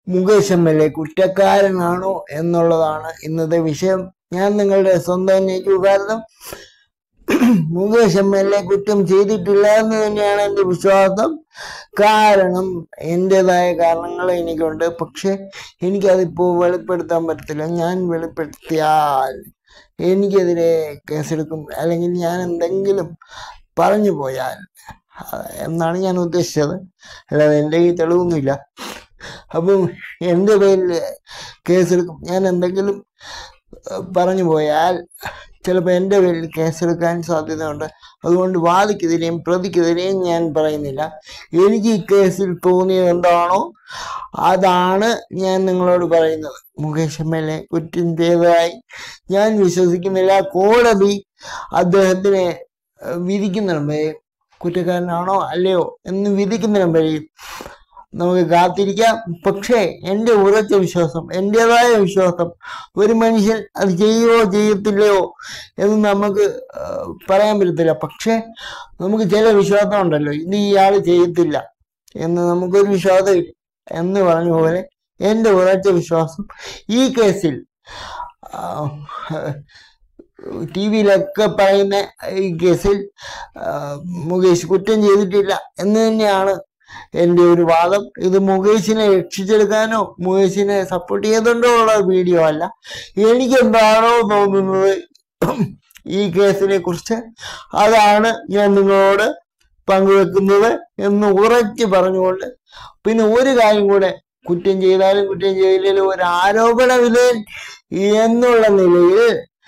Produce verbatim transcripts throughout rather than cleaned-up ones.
Mukesh M L A കുറ്റക്കാരനാണോ എന്നുള്ളതാണ് ഇന്നത്തെ വിഷയം. ഞാൻ നിങ്ങളുടെ സ്വന്തം കാരണം മുകേഷ് എം എൽ എ കുറ്റം ചെയ്തിട്ടില്ല എന്ന് തന്നെയാണ് എൻ്റെ വിശ്വാസം. കാരണം എൻ്റെതായ കാരണങ്ങൾ എനിക്കുണ്ട്. പക്ഷെ എനിക്കതിപ്പോൾ വെളിപ്പെടുത്താൻ പറ്റത്തില്ല. ഞാൻ വെളിപ്പെടുത്തിയാൽ എനിക്കെതിരെ കേസെടുക്കും, അല്ലെങ്കിൽ ഞാൻ എന്തെങ്കിലും പറഞ്ഞു പോയാൽ എന്നാണ് ഞാൻ ഉദ്ദേശിച്ചത്. അല്ലാതെ എൻ്റെ ഈ തെളിവൊന്നുമില്ല. അപ്പം എൻ്റെ പേരിൽ കേസെടുക്കും. ഞാൻ എന്തെങ്കിലും പറഞ്ഞു പോയാൽ ചിലപ്പോൾ എൻ്റെ പേരിൽ കേസെടുക്കാൻ സാധ്യതയുണ്ട്. അതുകൊണ്ട് വാദിക്കെതിരെയും പ്രതിക്കെതിരെയും ഞാൻ പറയുന്നില്ല. എനിക്ക് ഈ കേസിൽ തോന്നിയത് എന്താണോ അതാണ് ഞാൻ നിങ്ങളോട് പറയുന്നത്. മുകേഷ് എം എൽ എ കുറ്റം ചെയ്തതായി ഞാൻ വിശ്വസിക്കുന്നില്ല. കോടതി അദ്ദേഹത്തിനെ വിധിക്കുന്നിടം വരെ കുറ്റക്കാരനാണോ അല്ലയോ എന്ന് വിധിക്കുന്നിടം വരെയും നമുക്ക് കാത്തിരിക്കാം. പക്ഷേ എൻ്റെ ഉറച്ച വിശ്വാസം, എൻ്റെതായ വിശ്വാസം, ഒരു മനുഷ്യൻ അത് ചെയ്യുകയോ ചെയ്യത്തില്ലയോ എന്ന് നമുക്ക് പറയാൻ പറ്റത്തില്ല. പക്ഷെ നമുക്ക് ചില വിശ്വാസം ഉണ്ടല്ലോ, ഇത് ഇയാൾ ചെയ്യത്തില്ല എന്ന് നമുക്കൊരു വിശ്വാസമില്ല എന്ന് പറഞ്ഞ പോലെ എൻ്റെ ഉറച്ച വിശ്വാസം ഈ കേസിൽ ടി വിയിലൊക്കെ പറയുന്ന ഈ കേസിൽ മുകേഷ് കുറ്റം ചെയ്തിട്ടില്ല എന്ന് തന്നെയാണ് എൻ്റെ ഒരു വാദം. ഇത് മുകേഷിനെ രക്ഷിച്ചെടുക്കാനോ മുകേഷിനെ സപ്പോർട്ട് ചെയ്തുകൊണ്ടോ ഉള്ള വീഡിയോ അല്ല. എനിക്ക് എന്താണോ തോന്നുന്നത് ഈ കേസിനെ കുറിച്ച് അതാണ് ഞാൻ നിങ്ങളോട് പങ്കുവെക്കുന്നത് എന്ന് ഉറച്ചു പറഞ്ഞുകൊണ്ട്, പിന്നെ ഒരു കാര്യം കൂടെ, കുറ്റം ചെയ്താലും കുറ്റം ചെയ്തില്ലെങ്കിലും ഒരു ആരോപണ വിധേയൻ എന്നുള്ള നിലയിൽ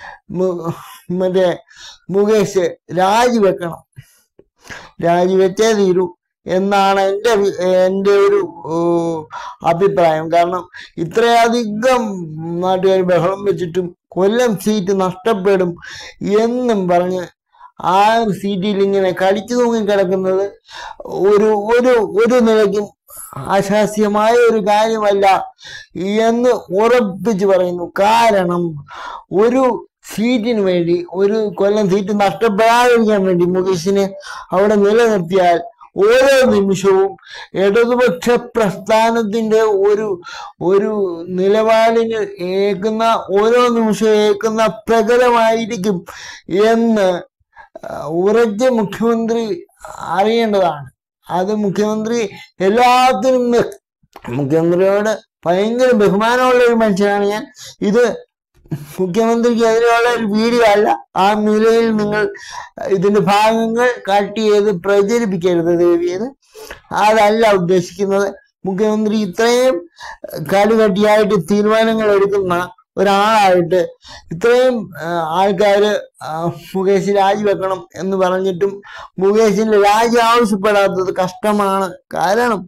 മറ്റേ മുകേഷ് രാജിവെക്കണം, രാജിവെച്ചേ തീരൂ എന്നാണ് എൻ്റെ എൻ്റെ ഒരു അഭിപ്രായം. കാരണം ഇത്രയധികം നാട്ടുകാർ ബഹളം വെച്ചിട്ടും കൊല്ലം സീറ്റ് നഷ്ടപ്പെടും എന്നും പറഞ്ഞ് ആ സീറ്റിൽ ഇങ്ങനെ കടിച്ചു തൂങ്ങി കിടക്കുന്നത് ഒരു ഒരു ഒരു നിലയ്ക്കും അശാസ്യമായ ഒരു കാര്യമല്ല എന്ന് ഉറപ്പിച്ച് പറയുന്നു. കാരണം ഒരു സീറ്റിന് വേണ്ടി, ഒരു കൊല്ലം സീറ്റ് നഷ്ടപ്പെടാതിരിക്കാൻ വേണ്ടി മുകേഷിനെ അവിടെ നിലനിർത്തിയാൽ ഓരോ നിമിഷവും ഇടതുപക്ഷ പ്രസ്ഥാനത്തിന്റെ ഒരു ഒരു നിലപാടിന് ഏക്കുന്ന ഓരോ നിമിഷവും ഏക്കുന്ന പ്രകടമായിരിക്കും എന്ന് ഉറച്ച മുഖ്യമന്ത്രി അറിയേണ്ടതാണ്. അത് മുഖ്യമന്ത്രി എല്ലാത്തിനും, മുഖ്യമന്ത്രിയോട് ഭയങ്കര ബഹുമാനമുള്ള ഒരു മനുഷ്യനാണ് ഞാൻ. ഇത് മുഖ്യമന്ത്രിക്ക് എതിരെയുള്ള ഒരു വീഡിയോ അല്ല. ആ നിലയിൽ നിങ്ങൾ ഇതിന്റെ ഭാഗങ്ങൾ കട്ട് ചെയ്ത് പ്രചരിപ്പിക്കരുത് ദയവേത്. അതല്ല ഉദ്ദേശിക്കുന്നത്. മുഖ്യമന്ത്രി ഇത്രയും കടുകട്ടിയായിട്ട് തീരുമാനങ്ങൾ എടുക്കുന്ന ഒരാളായിട്ട് ഇത്രയും ആൾക്കാര് മുകേഷ് രാജിവെക്കണം എന്ന് പറഞ്ഞിട്ടും മുകേഷിന്റെ രാജി ആവശ്യപ്പെടാത്തത് കഷ്ടമാണ്. കാരണം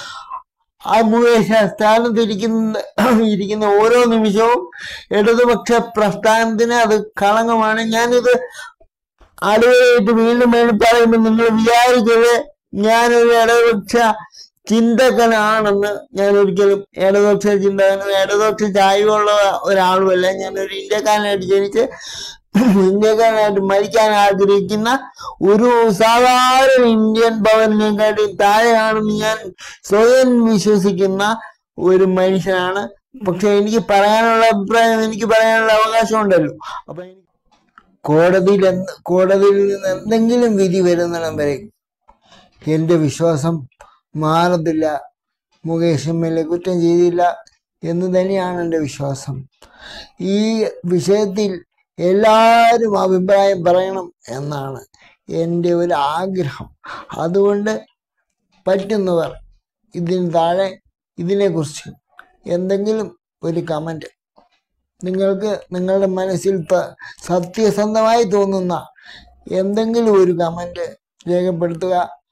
ആ മുകേഷ് സ്ഥാനത്ത് ഇരിക്കുന്ന ഇരിക്കുന്ന ഓരോ നിമിഷവും ഇടതുപക്ഷ പ്രസ്ഥാനത്തിന് അത് കളങ്കമാണ്. ഞാനിത് അടിവരായിട്ട് വീണ്ടും വീണ്ടും പറയുമ്പോൾ നിങ്ങൾ വിചാരിക്കരുത് ഞാനൊരു ഇടതുപക്ഷ ചിന്തകനാണെന്ന്. ഞാൻ ഒരിക്കലും ഇടതുപക്ഷ ചിന്തകനും ഇടതുപക്ഷ ചായ്വുള്ള ഒരാളുമല്ല. ഞാനൊരു ഇന്ത്യക്കാരനായിട്ട് ജനിച്ച് ഇന്ത്യക്കാരനായിട്ട് മരിക്കാൻ ആഗ്രഹിക്കുന്ന ഒരു സാധാരണ ഇന്ത്യൻ പൗരനെക്കാട്ടി താഴെയാണെന്ന് ഞാൻ സ്വയം വിശ്വസിക്കുന്ന ഒരു മനുഷ്യനാണ്. പക്ഷെ എനിക്ക് പറയാനുള്ള അഭിപ്രായം, എനിക്ക് പറയാനുള്ള അവകാശം ഉണ്ടല്ലോ. അപ്പൊ എനിക്ക് കോടതിയിൽ എന്ത് കോടതിയിൽ നിന്ന് എന്തെങ്കിലും വിധി വരുന്നിടം വരെ എൻ്റെ വിശ്വാസം മാറത്തില്ല. മുകേഷ് എം എൽ എ കുറ്റം ചെയ്തില്ല എന്ന് തന്നെയാണ് എൻ്റെ വിശ്വാസം. ഈ വിഷയത്തിൽ എല്ലാവരും അഭിപ്രായം പറയണം എന്നാണ് എൻ്റെ ഒരു ആഗ്രഹം. അതുകൊണ്ട് പറ്റുന്നവർ ഇതിന് താഴെ ഇതിനെക്കുറിച്ച് എന്തെങ്കിലും ഒരു കമൻറ്റ്, നിങ്ങൾക്ക് നിങ്ങളുടെ മനസ്സിൽ സത്യസന്ധമായി തോന്നുന്ന എന്തെങ്കിലും ഒരു കമൻറ്റ് രേഖപ്പെടുത്തുക.